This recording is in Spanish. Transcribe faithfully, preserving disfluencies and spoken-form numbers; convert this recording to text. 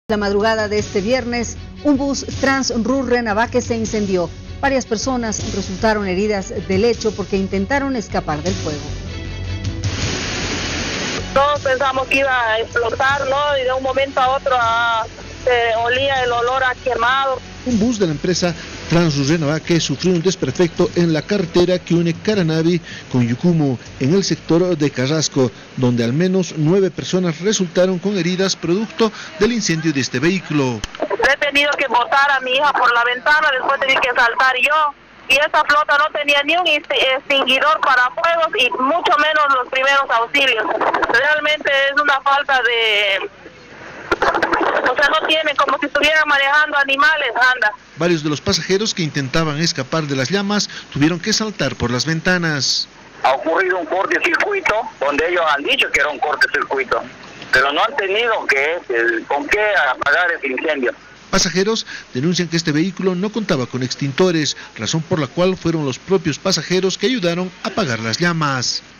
La madrugada de este viernes, un bus Transrur-Renabaque se incendió. Varias personas resultaron heridas del hecho porque intentaron escapar del fuego. Todos pensamos que iba a explotar, ¿no? Y de un momento a otro ah, se olía el olor a quemado. Un bus de la empresa Transrur-Renabaque sufrió un desperfecto en la carretera que une Caranavi con Yucumo, en el sector de Carrasco, donde al menos nueve personas resultaron con heridas producto del incendio de este vehículo. He tenido que botar a mi hija por la ventana, después tenía que saltar yo. Y esa flota no tenía ni un extinguidor para fuegos y mucho menos los primeros auxilios. Realmente es una falta de... O sea, no tienen, como si estuvieran manejando animales, anda. Varios de los pasajeros que intentaban escapar de las llamas tuvieron que saltar por las ventanas. Ha ocurrido un cortocircuito, donde ellos han dicho que era un cortocircuito, pero no han tenido que, el, con qué apagar ese incendio. Pasajeros denuncian que este vehículo no contaba con extintores, razón por la cual fueron los propios pasajeros que ayudaron a apagar las llamas.